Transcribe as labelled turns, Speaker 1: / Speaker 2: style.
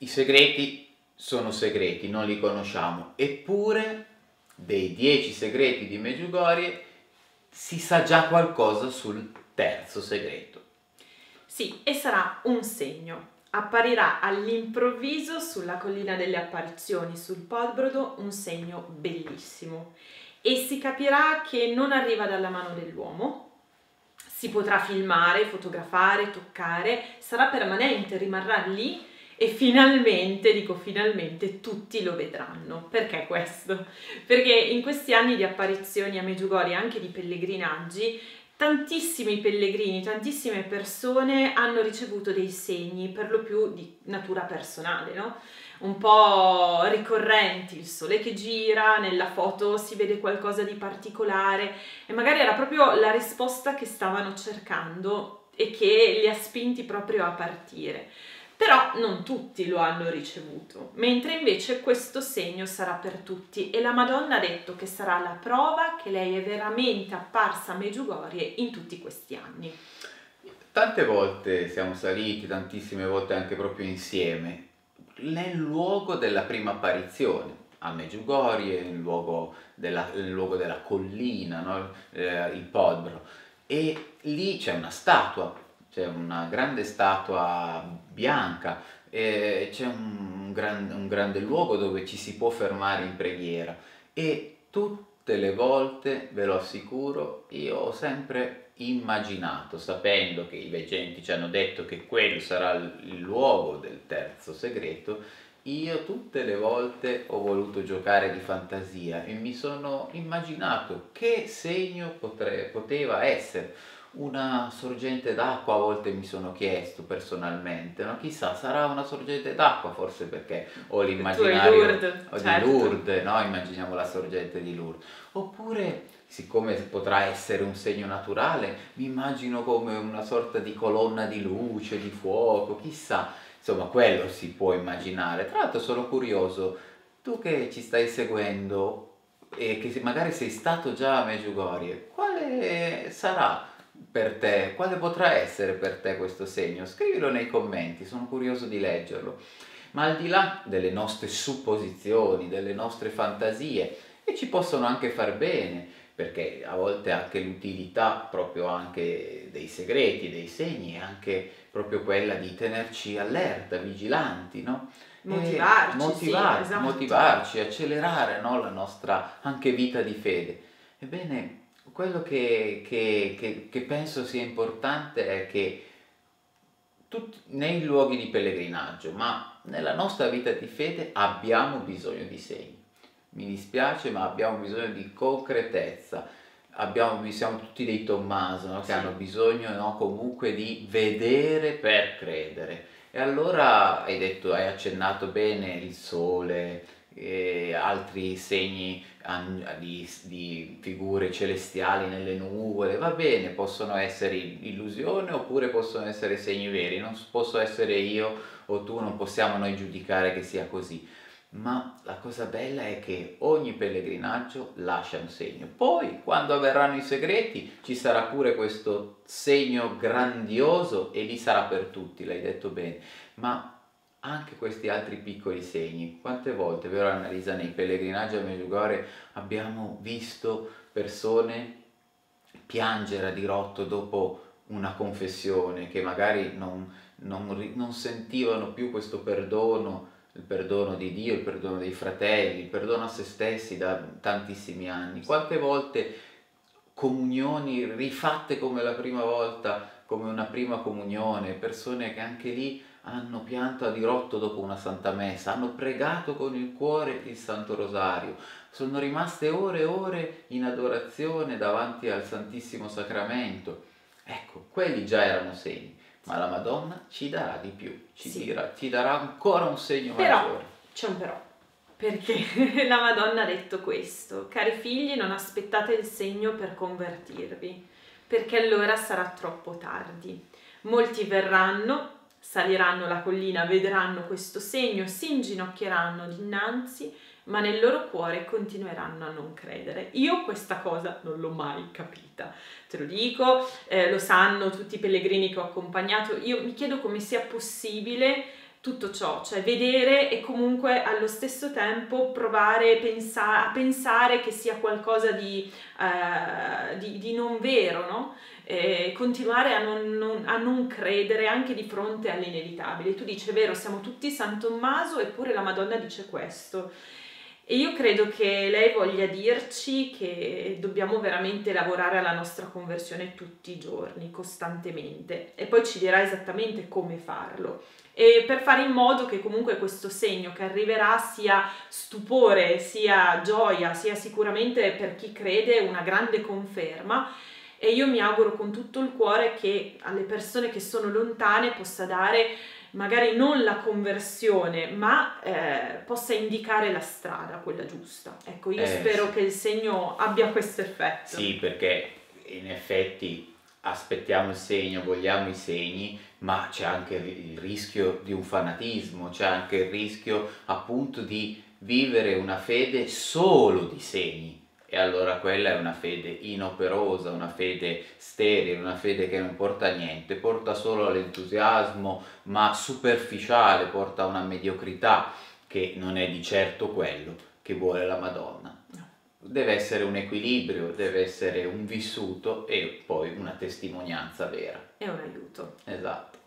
Speaker 1: I segreti sono segreti, non li conosciamo, eppure dei 10 segreti di Medjugorje si sa già qualcosa sul terzo segreto.
Speaker 2: Sì, e sarà un segno. Apparirà all'improvviso sulla collina delle apparizioni, sul Podbrodo, un segno bellissimo. E si capirà che non arriva dalla mano dell'uomo, si potrà filmare, fotografare, toccare, sarà permanente, rimarrà lì e finalmente, dico finalmente, tutti lo vedranno. Perché questo? Perché in questi anni di apparizioni a Medjugorje, anche di pellegrinaggi, tantissimi pellegrini, tantissime persone hanno ricevuto dei segni, per lo più di natura personale, no? Un po' ricorrenti, il sole che gira, nella foto si vede qualcosa di particolare e magari era proprio la risposta che stavano cercando e che li ha spinti proprio a partire. Però non tutti lo hanno ricevuto, mentre invece questo segno sarà per tutti e la Madonna ha detto che sarà la prova che lei è veramente apparsa a Medjugorje in tutti questi anni.
Speaker 1: Tante volte siamo saliti, tantissime volte anche proprio insieme, nel luogo della prima apparizione, a Medjugorje, il luogo della collina, no? Il Podbro, e lì c'è una grande statua bianca, c'è un grande luogo dove ci si può fermare in preghiera e tutte le volte, ve lo assicuro, io ho sempre immaginato, sapendo che i veggenti ci hanno detto che quello sarà il luogo del terzo segreto, io tutte le volte ho voluto giocare di fantasia e mi sono immaginato che segno poteva essere. Una sorgente d'acqua, a volte mi sono chiesto personalmente, no? Chissà, sarà una sorgente d'acqua, forse perché ho l'immaginario
Speaker 2: Lourdes,
Speaker 1: di
Speaker 2: certo.
Speaker 1: Lourdes, no? Immaginiamo la sorgente di Lourdes. Oppure, siccome potrà essere un segno naturale, mi immagino come una sorta di colonna di luce, di fuoco, chissà. Insomma, quello si può immaginare. Tra l'altro sono curioso, tu che ci stai seguendo e che magari sei stato già a Medjugorje, quale sarà per te, quale potrà essere per te questo segno? Scrivilo nei commenti, sono curioso di leggerlo. Ma al di là delle nostre supposizioni, delle nostre fantasie, e ci possono anche far bene, perché a volte anche l'utilità proprio anche dei segreti, dei segni, è anche proprio quella di tenerci allerta, vigilanti, no?
Speaker 2: Motivarci, sì, esatto.
Speaker 1: Motivarci, accelerare, no? La nostra anche vita di fede. Ebbene, quello che penso sia importante è che nei luoghi di pellegrinaggio, ma nella nostra vita di fede abbiamo bisogno di segni. Mi dispiace, ma abbiamo bisogno di concretezza. Siamo tutti dei Tommaso, no? Che
Speaker 2: Sì.
Speaker 1: hanno bisogno, no? Comunque di vedere per credere. E allora hai accennato bene il sole e altri segni di figure celestiali nelle nuvole, va bene, possono essere illusione oppure possono essere segni veri, non posso essere io o tu, non possiamo noi giudicare che sia così, ma la cosa bella è che ogni pellegrinaggio lascia un segno. Poi, quando avverranno i segreti, ci sarà pure questo segno grandioso e lì sarà per tutti, l'hai detto bene, ma anche questi altri piccoli segni. Quante volte, vero Annalisa, nei pellegrinaggi a Medjugorje abbiamo visto persone piangere a dirotto dopo una confessione, che magari non sentivano più questo perdono, il perdono di Dio, il perdono dei fratelli, il perdono a se stessi da tantissimi anni. Quante volte comunioni rifatte come la prima volta, come una prima comunione, persone che anche lì hanno pianto a dirotto dopo una santa messa, hanno pregato con il cuore il Santo Rosario, sono rimaste ore e ore in adorazione davanti al Santissimo Sacramento. Ecco, quelli già erano segni, ma la Madonna ci darà di più,
Speaker 2: Sì.
Speaker 1: ci darà ancora un segno
Speaker 2: Però,
Speaker 1: maggiore.
Speaker 2: c'è un però, perché la Madonna ha detto questo: cari figli, non aspettate il segno per convertirvi, perché allora sarà troppo tardi. Molti verranno, saliranno la collina, vedranno questo segno, si inginocchieranno dinanzi, ma nel loro cuore continueranno a non credere. Io questa cosa non l'ho mai capita, te lo dico, lo sanno tutti i pellegrini che ho accompagnato. Io mi chiedo come sia possibile tutto ciò, cioè vedere e comunque allo stesso tempo provare a pensare che sia qualcosa di non vero, no? Continuare a non credere anche di fronte all'inevitabile. Tu dici, è vero, siamo tutti San Tommaso, eppure la Madonna dice questo. E io credo che lei voglia dirci che dobbiamo veramente lavorare alla nostra conversione tutti i giorni, costantemente, e poi ci dirà esattamente come farlo. E per fare in modo che comunque questo segno che arriverà sia stupore, sia gioia, sia sicuramente per chi crede una grande conferma. E io mi auguro con tutto il cuore che alle persone che sono lontane possa dare magari non la conversione, ma possa indicare la strada, quella giusta. Ecco, io spero
Speaker 1: Sì.
Speaker 2: che il segno abbia questo effetto.
Speaker 1: Sì, perché in effetti aspettiamo il segno, vogliamo i segni, ma c'è anche il rischio di un fanatismo, c'è anche il rischio appunto di vivere una fede solo di segni. E allora quella è una fede inoperosa, una fede sterile, una fede che non porta a niente, porta solo all'entusiasmo, ma superficiale, porta a una mediocrità che non è di certo quello che vuole la Madonna.
Speaker 2: No.
Speaker 1: Deve essere un equilibrio, deve essere un vissuto e poi una testimonianza vera.
Speaker 2: È un aiuto.
Speaker 1: Esatto.